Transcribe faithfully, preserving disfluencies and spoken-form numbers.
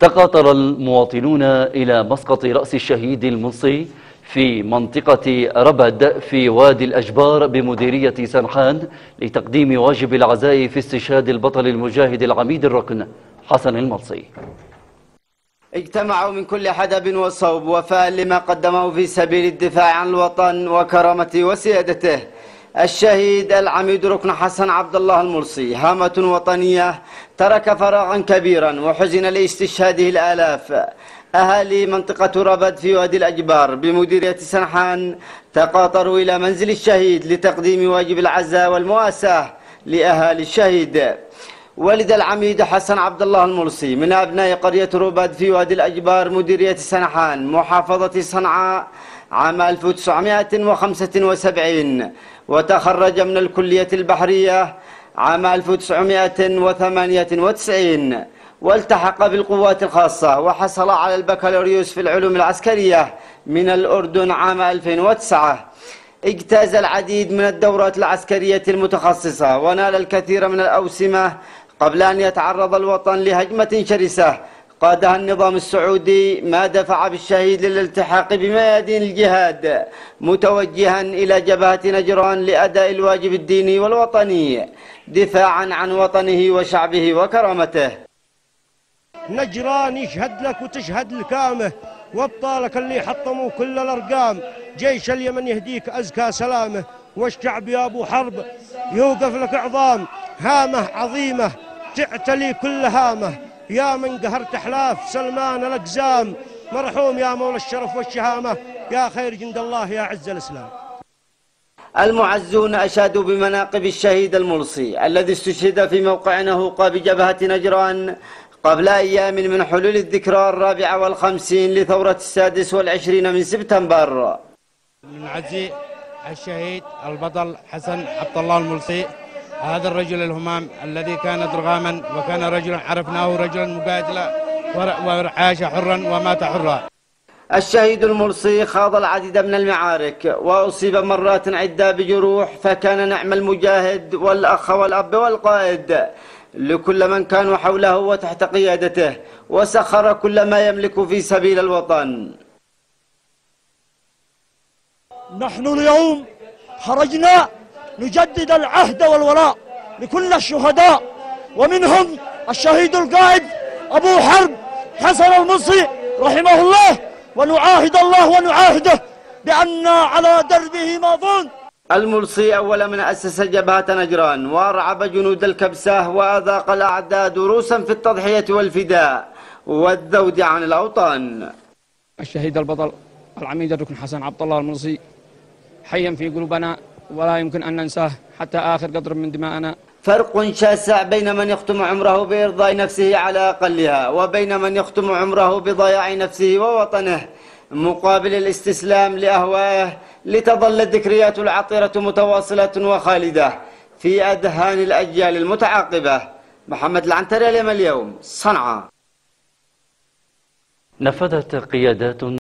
تقاطر المواطنون إلى مسقط رأس الشهيد الملصي في منطقة ربد في وادي الأجبار بمديرية سنحان لتقديم واجب العزاء في استشهاد البطل المجاهد العميد الركن حسن الملصي. اجتمعوا من كل حدب وصوب وفاء لما قدمه في سبيل الدفاع عن الوطن وكرامته وسيادته الشهيد العميد ركن حسن عبد الله الملصي. هامة وطنية ترك فراغا كبيرا وحزن لاستشهاده الآلاف. أهالي منطقة ربد في وادي الأجبار بمديرية سنحان تقاطروا إلى منزل الشهيد لتقديم واجب العزاء والمواساة لأهالي الشهيد. ولد العميد حسن عبد الله الملصي من أبناء قرية ربد في وادي الأجبار مديرية سنحان محافظة صنعاء عام ألف وتسعمائة وخمسة وسبعين، وتخرج من الكلية البحرية عام ألف وتسعمائة وثمانية وتسعين، والتحق بالقوات الخاصة وحصل على البكالوريوس في العلوم العسكرية من الأردن عام ألفين وتسعة. اجتاز العديد من الدورات العسكرية المتخصصة ونال الكثير من الأوسمة قبل أن يتعرض الوطن لهجمة شرسة قادها النظام السعودي، ما دفع بالشهيد للالتحاق بميادين الجهاد متوجها إلى جبهة نجران لأداء الواجب الديني والوطني دفاعا عن وطنه وشعبه وكرامته. نجران يشهد لك وتشهد لكامه، وابطالك اللي حطموا كل الارقام، جيش اليمن يهديك ازكى سلامه، والشعب يا ابو حرب يوقف لك عظام. هامه عظيمه تعتلي كل هامه، يا من قهرت احلاف سلمان الاقزام، مرحوم يا مولى الشرف والشهامه، يا خير جند الله يا عز الاسلام. المعزون أشادوا بمناقب الشهيد الملصي الذي استشهد في موقع نهوقة بجبهة نجران قبل أيام من حلول الذكرى الرابعة والخمسين لثورة السادس والعشرين من سبتمبر. نعزي الشهيد البطل حسن عبد الله الملصي، هذا الرجل الهمام الذي كان ضرغاما وكان رجلا عرفناه رجلا مقاتلا وعاش حرا ومات حرا. الشهيد الملصي خاض العديد من المعارك وأصيب مرات عدة بجروح، فكان نعم المجاهد والأخ والأب والقائد لكل من كانوا حوله وتحت قيادته، وسخر كل ما يملك في سبيل الوطن. نحن اليوم خرجنا نجدد العهد والولاء لكل الشهداء، ومنهم الشهيد القائد أبو حرب حسن الملصي رحمه الله، ونعاهد الله ونعاهده بأننا على دربه ماضون. الملصي أول من أسس جبهة نجران وأرعب جنود الكبسة وأذاق الأعداء دروسا في التضحية والفداء والذود عن الأوطان. الشهيد البطل العميد الركن حسن عبد الله الملصي حيا في قلوبنا ولا يمكن أن ننساه حتى آخر قطر من دماءنا. فرق شاسع بين من يختم عمره بإرضاء نفسه على أقلها وبين من يختم عمره بضياع نفسه ووطنه مقابل الاستسلام لأهوائه، لتظل الذكريات العطرة متواصلة وخالدة في أذهان الأجيال المتعاقبة. محمد العنتري، اليوم، صنعاء. نفذت قيادات